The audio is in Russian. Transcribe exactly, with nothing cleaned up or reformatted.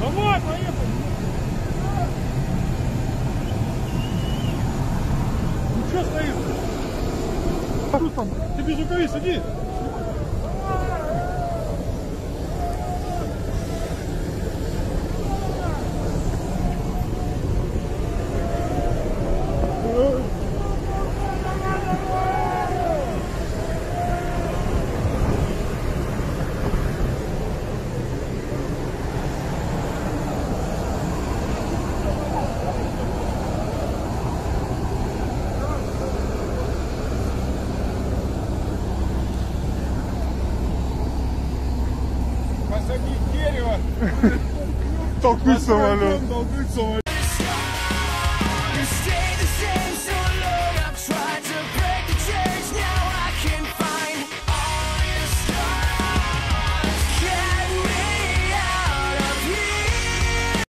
Давай, поехали! Ну что стоишь? Тут там, ты без рукавиц, иди! Посадить дерево. Толкнуть самолет. Толкнуть самолет.